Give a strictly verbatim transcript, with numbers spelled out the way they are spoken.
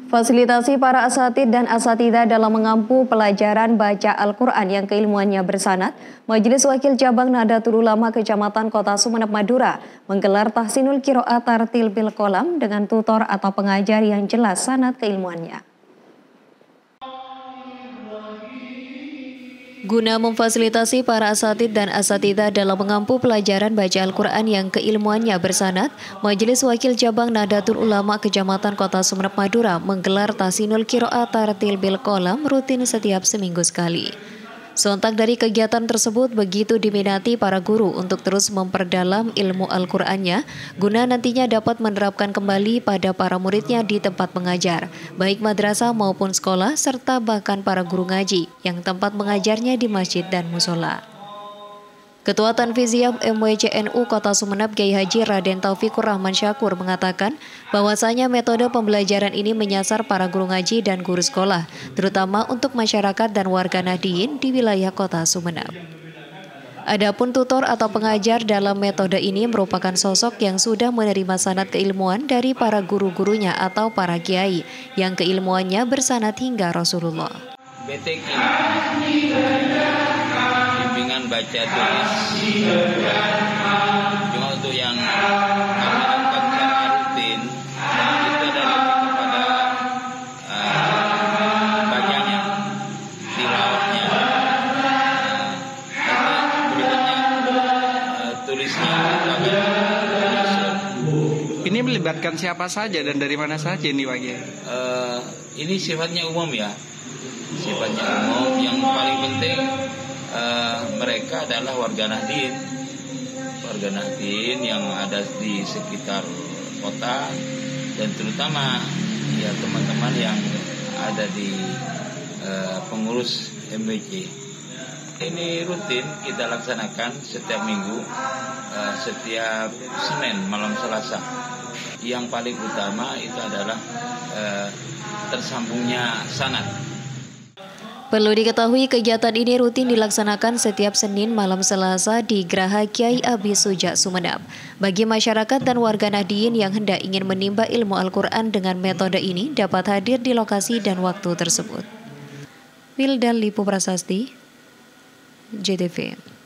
Fasilitasi para asatidz dan asatidzah dalam mengampu pelajaran baca Al-Quran yang keilmuannya bersanad, Majelis Wakil Cabang Nahdlatul Ulama Kecamatan Kota Sumeneb Madura menggelar tahsinul qiraat tartil bil qalam dengan tutor atau pengajar yang jelas sanad keilmuannya. Guna memfasilitasi para asatidz dan asatidzah dalam mengampu pelajaran baca Al-Quran yang keilmuannya bersanad, Majelis Wakil Cabang Nahdlatul Ulama Kecamatan Kota Sumeneb Madura menggelar tahsinul qiraat tartil bil qalam rutin setiap seminggu sekali. Sontak dari kegiatan tersebut begitu diminati para guru untuk terus memperdalam ilmu Al-Qur'annya, guna nantinya dapat menerapkan kembali pada para muridnya di tempat mengajar, baik madrasah maupun sekolah, serta bahkan para guru ngaji yang tempat mengajarnya di masjid dan musola. Ketua Tanfiziyah M W C N U Kota Sumeneb Kiai Haji Raden Taufikur Rahman Syakur mengatakan bahwasanya metode pembelajaran ini menyasar para guru ngaji dan guru sekolah, terutama untuk masyarakat dan warga Nahdliyin di wilayah Kota Sumeneb. Adapun tutor atau pengajar dalam metode ini merupakan sosok yang sudah menerima sanad keilmuan dari para guru-gurunya atau para kiai yang keilmuannya bersanad hingga Rasulullah. B T Q bimbingan baca tulis, cuma untuk yang kami lakukan secara rutin itu adalah kepada uh, bacanya, tilawahnya, uh, nanti berikutnya uh, tulisnya itu akan disusun. Ini melibatkan siapa saja dan dari mana saja ini Pak Kiai? Uh, ini sifatnya umum ya, sifatnya umum. Yang paling penting Uh, mereka adalah warga Nahdliyin, warga Nahdliyin yang ada di sekitar kota dan terutama ya teman-teman yang ada di uh, pengurus M W C. Ini rutin kita laksanakan setiap minggu, uh, setiap Senin malam Selasa. Yang paling utama itu adalah uh, tersambungnya sanad. Perlu diketahui kegiatan ini rutin dilaksanakan setiap Senin malam Selasa di Graha Kiai Abi Suja Sumeneb. Bagi masyarakat dan warga Nahdliyin yang hendak ingin menimba ilmu Al-Quran dengan metode ini dapat hadir di lokasi dan waktu tersebut. Wildan Lipu Prasasti, J T V.